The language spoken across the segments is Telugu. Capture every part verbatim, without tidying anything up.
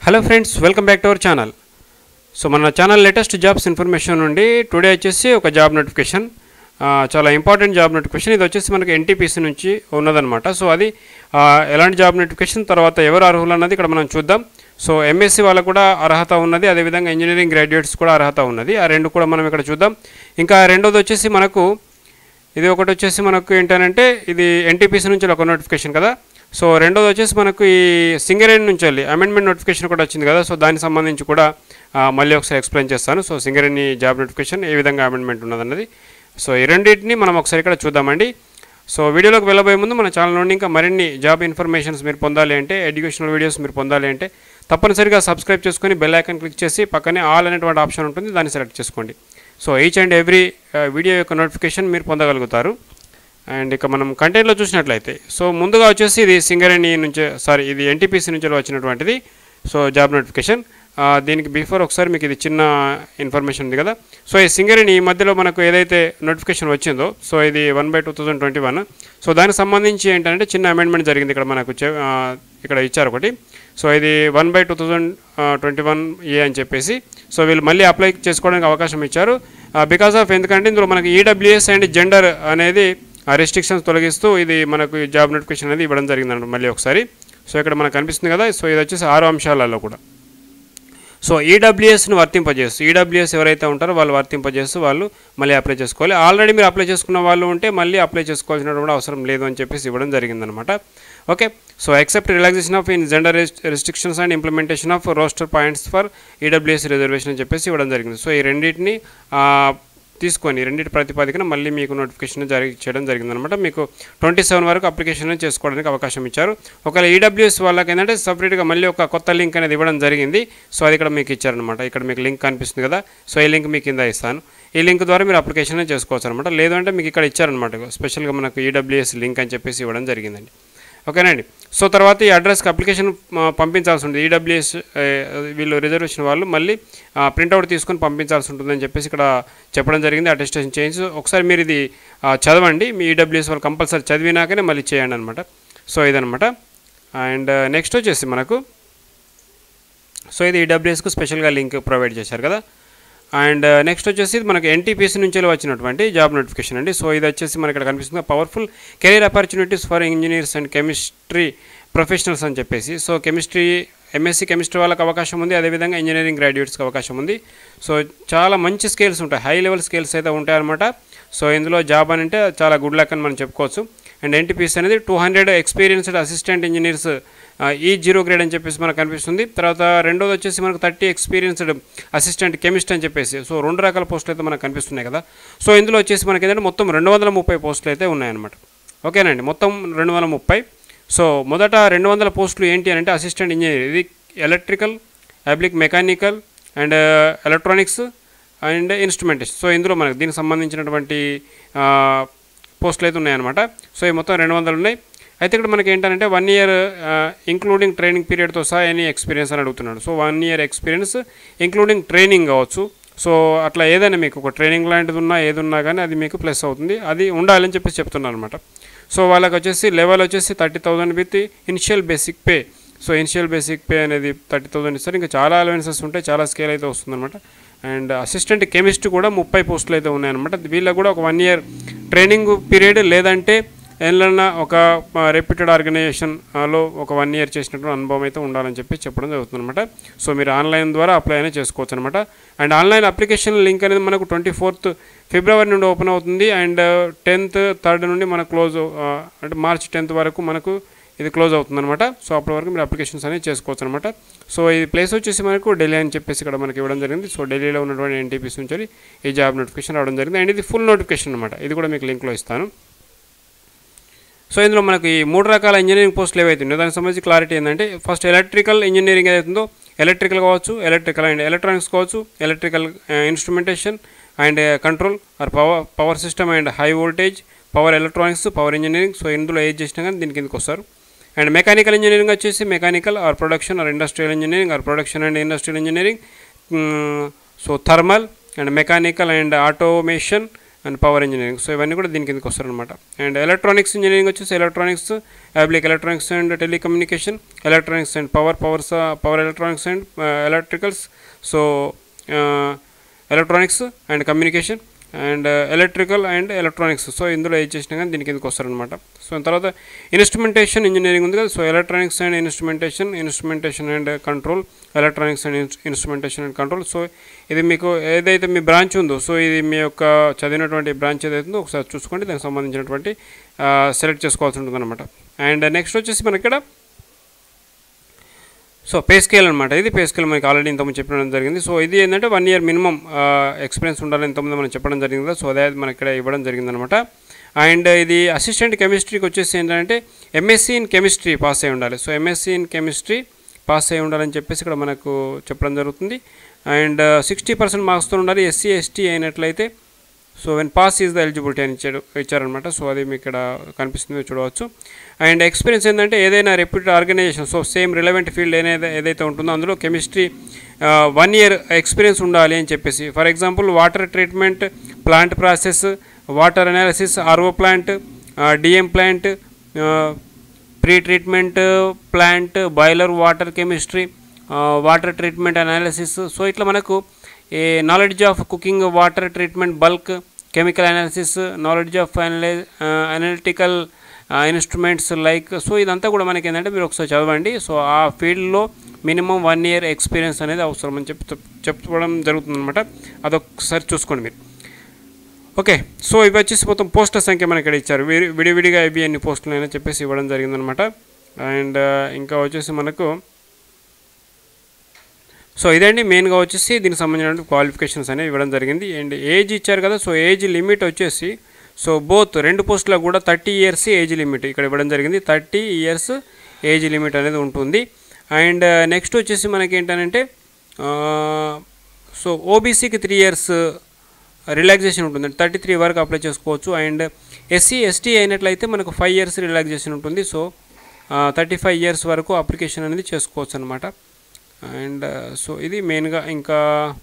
Hello friends, welcome back to our channel. So మన ఛానల్ లేటెస్ట్ జాబ్స్ ఇన్ఫర్మేషన్ నుండి టుడే వచ్చేసి ఒక జాబ్ నోటిఫికేషన్, చాలా ఇంపార్టెంట్ జాబ్ నోటిఫికేషన్. ఇది వచ్చేసి మనకి ఎన్టీపీసీ నుంచి ఉన్నదనమాట. సో అది ఎలాంటి జాబ్ నోటిఫికేషన్, తర్వాత ఎవరు అర్హులు అన్నది ఇక్కడ మనం చూద్దాం. సో ఎంఎస్సీ వాళ్ళకు కూడా అర్హత ఉన్నది, అదేవిధంగా ఇంజనీరింగ్ గ్రాడ్యుయేట్స్ కూడా అర్హత ఉన్నది. ఆ రెండు కూడా మనం ఇక్కడ చూద్దాం. ఇంకా రెండోది వచ్చేసి మనకు ఇది ఒకటి వచ్చేసి మనకు ఏంటంటే ఇది ఎన్టీపీసీ నుంచి ఒక నోటిఫికేషన్ కదా. సో రెండోది వచ్చేసి మనకు ఈ సింగరేణి నుంచి వెళ్ళి అమెండ్మెంట్ నోటిఫికేషన్ కూడా వచ్చింది కదా. సో దానికి సంబంధించి కూడా మళ్ళీ ఒకసారి ఎక్స్ప్లెయిన్ చేస్తాను. సో సింగరేణి జాబ్ నోటిఫికేషన్ ఏ విధంగా అమెండ్మెంట్ ఉన్నదన్నది, సో ఈ రెండింటిని మనం ఒకసారి ఇక్కడ చూద్దామండి. సో వీడియోలోకి వెళ్ళబోయే ముందు మన ఛానల్ నుండి ఇంకా మరిన్ని జాబ్ ఇన్ఫర్మేషన్స్ మీరు పొందాలి అంటే, ఎడ్యుకేషనల్ వీడియోస్ మీరు పొందాలి అంటే తప్పనిసరిగా సబ్స్క్రైబ్ చేసుకొని బెల్ ఐకాన్ క్లిక్ చేసి పక్కనే ఆల్ అనేటువంటి ఆప్షన్ ఉంటుంది, దాన్ని సెలెక్ట్ చేసుకోండి. So each and every video యొక్క నోటిఫికేషన్ మీరు పొందగలుగుతారు. అండ్ ఇక మనం కంటెంట్లో చూసినట్లయితే, సో ముందుగా వచ్చేసి ఇది సింగరేణి నుంచి సారీ ఇది ఎన్టీపీసీ నుంచి వచ్చినటువంటిది. సో జాబ్ నోటిఫికేషన్, దీనికి బిఫోర్ ఒకసారి మీకు ఇది చిన్న ఇన్ఫర్మేషన్ ఉంది కదా. సో ఈ సింగరేణి ఈ మధ్యలో మనకు ఏదైతే నోటిఫికేషన్ వచ్చిందో, సో ఇది one by two thousand twenty one so దానికి సంబంధించి ఏంటంటే చిన్న అమెండ్మెంట్ జరిగింది ఇక్కడ మనకు ఇక్కడ ఇచ్చారు ఒకటి. సో ఇది one by two thousand twenty one A అని చెప్పేసి సో వీళ్ళు మళ్ళీ అప్లై చేసుకోవడానికి అవకాశం ఇచ్చారు. బికాస్ ఆఫ్ ఎందుకంటే ఇందులో మనకి ఈడబ్ల్యూఎస్ అండ్ జెండర్ అనేది రెస్ట్రిక్షన్స్ తొలగిస్తూ ఇది మనకు జాబ్ నోటిఫికేషన్ అనేది ఇవ్వడం జరిగిందన్నమాట మళ్ళీ ఒకసారి. సో ఇక్కడ మనకు కనిపిస్తుంది కదా. సో ఇది వచ్చేసి ఆరు అంశాలలో కూడా సో ఈడబ్ల్యూఎస్ను వర్తింపజేస్తూ, ఈడబ్ల్యూఎస్ ఎవరైతే ఉంటారో వాళ్ళు వర్తింపజేస్తూ వాళ్ళు మళ్ళీ అప్లై చేసుకోవాలి. ఆల్రెడీ మీరు అప్లై చేసుకున్న వాళ్ళు ఉంటే మళ్ళీ అప్లై చేసుకోవాల్సినటువంటి అవసరం లేదు అని చెప్పేసి ఇవ్వడం జరిగిందనమాట. Okay, so except relaxation of in gender restrictions and implementation of roster points for EWS reservation అని చెప్పేసి ఇవ్వడం జరిగింది. సో ఈ రెండింటిని తీసుకొని రెండింటి ప్రతిపాదికన మళ్ళీ మీకు నోటిఫికేషన్ జారీ చేయడం జరిగిందనమాట. మీకు ట్వంటీ సెవెన్ వరకు అప్లికేషన్ చేసుకోవడానికి అవకాశం ఇచ్చారు. ఒకవేళ ఈడబ్ల్యూఎస్ వాళ్ళకి ఏంటంటే సపరేట్గా మళ్ళీ ఒక కొత్త లింక్ అనేది ఇవ్వడం జరిగింది. సో అది ఇక్కడ మీకు ఇచ్చారనమాట. ఇక్కడ మీకు లింక్ కనిపిస్తుంది కదా. సో ఈ లింక్ మీకు కింద ఇస్తాను. ఈ లింక్ ద్వారా మీరు అప్లికేషన్ చేసుకోవచ్చు అనమాట. లేదంటే మీకు ఇక్కడ ఇచ్చారనమాట స్పెషల్గా మనకు ఈడబ్ల్యూఎస్ లింక్ అని చెప్పేసి ఇవ్వడం జరిగిందండి. ఓకేనండి. సో తర్వాత ఈ అడ్రస్కి అప్లికేషన్ పంపించాల్సి ఉంటుంది. ఈడబ్ల్యూఎస్ వీళ్ళు రిజర్వేషన్ వాళ్ళు మళ్ళీ ప్రింట్అవుట్ తీసుకొని పంపించాల్సి ఉంటుందని చెప్పేసి ఇక్కడ చెప్పడం జరిగింది. అటెస్టేషన్ చేయించి ఒకసారి మీరు ఇది చదవండి. మీ ఈడబ్ల్యూఎస్ వాళ్ళు కంపల్సరీ చదివినాకనే మళ్ళీ చేయండి అనమాట. సో ఇదనమాట. అండ్ నెక్స్ట్ వచ్చేసి మనకు సో ఇది ఈడబ్ల్యూఎస్కు స్పెషల్గా లింక్ ప్రొవైడ్ చేశారు కదా. అండ్ నెక్స్ట్ వచ్చేసి మనకి ఎన్టీపీసీ నుంచి వచ్చినటువంటి జాబ్ నోటిఫికేషన్ అండి. సో ఇది వచ్చేసి మనకి ఇక్కడ కనిపిస్తుంది powerful career opportunities for engineers and chemistry professionals అని చెప్పేసి. సో కెమిస్ట్రీ ఎంఎస్సీ కెమిస్ట్రీ వాళ్ళకి అవకాశం ఉంది, అదేవిధంగా ఇంజనీరింగ్ గ్రాడ్యుయేట్స్కి అవకాశం ఉంది. సో చాలా మంచి స్కేల్స్ ఉంటాయి, హై లెవెల్ స్కేల్స్ అయితే ఉంటాయి అనమాట. సో ఇందులో జాబ్ అని అంటే చాలా గుడ్ లక్ అని మనం చెప్పుకోవచ్చు. అండ్ ఎన్టీపీసీ అనేది two hundred experienced assistant engineers E zero grade అని చెప్పేసి మనకు కనిపిస్తుంది. తర్వాత రెండోది వచ్చేసి మనకు థర్టీ ఎక్స్పీరియన్స్డ్ అసిస్టెంట్ కెమిస్ట్ అని చెప్పేసి. సో రెండు రకాల పోస్టులు అయితే మనకు కనిపిస్తున్నాయి కదా. సో ఇందులో వచ్చేసి మనకి ఏంటంటే మొత్తం రెండు వందల ముప్పై పోస్టులు అయితే ఉన్నాయన్నమాట. ఓకేనండి, మొత్తం రెండు వందల ముప్పై. సో మొదట రెండు వందల పోస్టులు ఏంటి అని అంటే అసిస్టెంట్ ఇంజనీర్, ఇది electrical, applied mechanical and electronics and instrumentation. So ఇందులో మనకు దీనికి సంబంధించినటువంటి పోస్టులు అయితే ఉన్నాయన్నమాట. సో ఈ మొత్తం రెండు వందలు ఉన్నాయి. అయితే ఇక్కడ మనకి ఏంటంటే వన్ ఇయర్ ఇంక్లూడింగ్ ట్రైనింగ్ పీరియడ్తో సహా ఎనీ ఎక్స్పీరియన్స్ అని అడుగుతున్నాడు. So one year experience including training కావచ్చు. సో అట్లా ఏదైనా మీకు ఒక ట్రైనింగ్ లాంటిది ఉన్నా ఏది ఉన్నా కానీ అది మీకు ప్లస్ అవుతుంది, అది ఉండాలని చెప్పేసి చెప్తున్నారు అనమాట. సో వాళ్ళకి వచ్చేసి లెవెల్ వచ్చేసి thirty thousand with initial basic pay. So initial basic pay అనేది థర్టీ థౌజండ్ ఇస్తారు. ఇంకా చాలా అలవెన్సెస్ ఉంటాయి, చాలా స్కేల్ అయితే వస్తుందన్నమాట. అండ్ అసిస్టెంట్ కెమిస్ట్ కూడా ముప్పై పోస్టులు అయితే ఉన్నాయన్నమాట. వీళ్ళకి కూడా ఒక వన్ ఇయర్ ట్రైనింగ్ పీరియడ్ లేదంటే ఏదైనా ఒక రెప్యూటెడ్ ఆర్గనైజేషన్లో ఒక వన్ ఇయర్ చేసినటువంటి అనుభవం అయితే ఉండాలని చెప్పి చెప్పడం జరుగుతుంది అనమాట. సో మీరు ఆన్లైన్ ద్వారా అప్లై అయినా చేసుకోవచ్చు అనమాట. అండ్ ఆన్లైన్ అప్లికేషన్ లింక్ అనేది మనకు ట్వంటీ ఫోర్త్ ఫిబ్రవరి నుండి ఓపెన్ అవుతుంది. అండ్ టెన్త్ థర్డ్ నుండి మనకు క్లోజ్ అంటే మార్చ్ టెన్త్ వరకు మనకు ఇది క్లోజ్ అవుతుంది అనమాట. సో అప్పటి వరకు మీరు అప్లికేషన్స్ అనేది చేసుకోవచ్చు అనమాట. సో ఈ ప్లేస్ వచ్చేసి మనకు ఢిల్లీ అని చెప్పేసి ఇక్కడ మనకి ఇవ్వడం జరిగింది. సో ఢిల్లీలో ఉన్నటువంటి ఎన్టీపీసీ నుంచి ఈ జాబ్ నోటిఫికేషన్ రావడం జరిగింది. అండ్ ఇది ఫుల్ నోటిఫికేషన్ అనమాట. ఇది కూడా మీకు లింక్లో ఇస్తాను. సో ఇందులో మనకి ఈ మూడు రకాల ఇంజనీరింగ్ పోస్టులు ఏవైతే ఉన్నాయో దానికి సంబంధించి క్లారిటీ ఏంటంటే, ఫస్ట్ ఎలక్ట్రికల్ ఇంజనీరింగ్ ఏదైతుందో ఎలక్ట్రికల్ కావచ్చు, ఎలక్ట్రికల్ అండ్ ఎలక్ట్రానిక్స్ కావచ్చు, electrical instrumentation and control or power power system and high voltage power electronics power engineering. So ఇందులో ఏది చేసినా కానీ దీని కిందకి వస్తారు. అండ్ మెకానికల్ ఇంజనీరింగ్ వచ్చేసి mechanical or production or industrial engineering or production and industrial engineering. So thermal and mechanical and automation and power engineering. So ఇవన్నీ కూడా దీని కిందకి వస్తారనమాట. అండ్ ఎలక్ట్రానిక్స్ ఇంజనీరింగ్ వచ్చేసి electronics, applied electronics and telecommunication, electronics and power powers power electronics and electricals. So electronics and communication and electrical and electronics. So ఇందులో ఏది చేసినా కానీ దీని కిందకి వస్తారనమాట. సో తర్వాత ఇన్స్ట్రుమెంటేషన్ ఇంజనీరింగ్ ఉంది కదా. So electronics and instrumentation, instrumentation and control, electronics and instrumentation and control. So ఇది మీకు ఏదైతే మీ బ్రాంచ్ ఉందో, సో ఇది మీ యొక్క చదివినటువంటి బ్రాంచ్ ఏదైతే ఉందో ఒకసారి చూసుకోండి, దానికి సంబంధించినటువంటి సెలెక్ట్ చేసుకోవాల్సి ఉంటుంది అనమాట. అండ్ నెక్స్ట్ వచ్చేసి మనకి ఇక్కడ సో పే స్కేల్ అనమాట. ఇది పే స్కేల్ మనకి ఆల్రెడీ ఇంతకుముందు చెప్పడం జరిగింది. సో ఇది ఏంటంటే వన్ ఇయర్ మినిమం ఎక్స్పీరియన్స్ ఉండాలని ఇంతకుముందు మనం చెప్పడం జరిగింది కదా. సో అదే మనకి ఇక్కడ ఇవ్వడం జరిగిందనమాట. అండ్ ఇది అసిస్టెంట్ కెమిస్ట్రీకి వచ్చేసి ఏంటంటే ఎంఎస్సీ ఇన్ కెమిస్ట్రీ పాస్ అయి ఉండాలి. So MSc in chemistry pass అయి ఉండాలని చెప్పేసి ఇక్కడ మనకు చెప్పడం జరుగుతుంది. అండ్ సిక్స్టీ పర్సెంట్ మార్క్స్తో ఉండాలి. ఎస్సీ ఎస్టీ అయినట్లయితే so when pass is the eligibility అని ఇచ్చాడు ఇచ్చారనమాట. సో అది మీకు ఇక్కడ కనిపిస్తుంది, చూడవచ్చు. అండ్ ఎక్స్పీరియన్స్ ఏంటంటే ఏదైనా reputed organization, so same relevant field ఏదైతే ఏదైతే ఉంటుందో అందులో కెమిస్ట్రీ వన్ ఇయర్ ఎక్స్పీరియన్స్ ఉండాలి అని చెప్పేసి. For example water treatment plant process, water analysis, RO plant, DM plant, pre treatment plant, boiler water chemistry, water treatment analysis. So ఇట్లా మనకు a knowledge of cooking water treatment bulk chemical analysis, knowledge of analy analytical instruments like. So ఇదంతా కూడా మనకి ఏంటంటే మీరు ఒకసారి చదవండి. సో ఆ ఫీల్డ్లో మినిమం వన్ ఇయర్ ఎక్స్పీరియన్స్ అనేది అవసరం అని చెప్పి చెప్పుకోవడం జరుగుతుంది అనమాట. అదొకసారి చూసుకోండి మీరు. ఓకే, సో ఇవి వచ్చేసి మొత్తం పోస్టుల సంఖ్య మనకి ఇక్కడ ఇచ్చారు. విడి విడివిడిగా ఇవి ఎన్ని పోస్టులు అయినా చెప్పేసి ఇవ్వడం జరిగిందనమాట. అండ్ ఇంకా వచ్చేసి మనకు సో ఇదండి మెయిన్గా వచ్చేసి దీనికి సంబంధించిన క్వాలిఫికేషన్స్ అనేవి ఇవ్వడం జరిగింది. అండ్ ఏజ్ ఇచ్చారు కదా. సో ఏజ్ లిమిట్ వచ్చేసి సో బోత్ రెండు పోస్టులకు కూడా థర్టీ ఇయర్స్ ఏజ్ లిమిట్ ఇక్కడ ఇవ్వడం జరిగింది. థర్టీ ఇయర్స్ ఏజ్ లిమిట్ అనేది ఉంటుంది. అండ్ నెక్స్ట్ వచ్చేసి మనకి ఏంటంటే సో ఓబీసీకి త్రీ ఇయర్స్ రిలాక్సేషన్ ఉంటుంది, థర్టీ త్రీ వరకు అప్లై చేసుకోవచ్చు. అండ్ ఎస్సీ ఎస్టీ అయినట్లయితే మనకు ఫైవ్ ఇయర్స్ రిలాక్సేషన్ ఉంటుంది. సో థర్టీ ఫైవ్ ఇయర్స్ వరకు అప్లికేషన్ అనేది చేసుకోవచ్చు అనమాట. అండ్ సో ఇది మెయిన్గా ఇంకా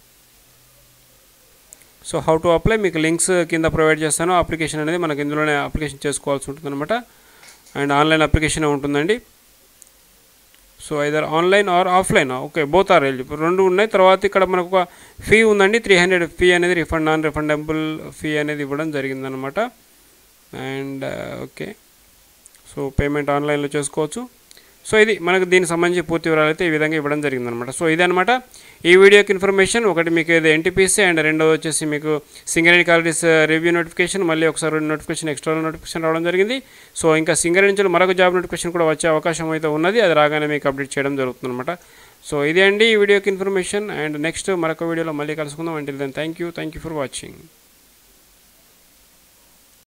సో హౌ టు అప్లై మీకు లింక్స్ కింద ప్రొవైడ్ చేస్తాను. అప్లికేషన్ అనేది మనకి ఇందులోనే అప్లికేషన్ చేసుకోవాల్సి ఉంటుంది అనమాట. అండ్ ఆన్లైన్ అప్లికేషన్ ఉంటుందండి. So either online or offline, okay both are eligible, రెండు ఉన్నాయి. తర్వాత ఇక్కడ మనకు ఒక ఫీ ఉందండి, త్రీ హండ్రెడ్ ఫీ అనేది రిఫండ్ నాన్ రిఫండబుల్ ఫీ అనేది ఇవ్వడం జరిగిందనమాట. అండ్ ఓకే, సో పేమెంట్ ఆన్లైన్లో చేసుకోవచ్చు. సో ఇది మనకు దీనికి సంబంధించి పూర్తి వివరాలు అయితే ఈ విధంగా ఇవ్వడం జరిగిందనమాట. సో ఇదనమాట ఈ వీడియోకి ఇన్ఫర్మేషన్. ఒకటి మీకు ఇది ఎన్టీపీసీ అండ్ రెండోది వచ్చేసి మీకు సింగరేణి కాలేజెస్ రివ్యూ నోటిఫికేషన్, మళ్ళీ ఒకసారి నోటిఫికేషన్ ఎక్స్ట్రా నోటిఫికేషన్ రావడం జరిగింది. సో ఇంకా సింగరేణి నుంచి మరొక జాబ్ నోటిఫికేషన్ కూడా వచ్చే అవకాశం అయితే ఉన్నది. అది రాగానే మీకు అప్డేట్ చేయడం జరుగుతుందన్నమాట. సో ఇదే అండి ఈ వీడియోకి ఇన్ఫర్మేషన్. అండ్ నెక్స్ట్ మరొక వీడియోలో మళ్ళీ కలుసుకుందాం. Until then thank you thank you for watching.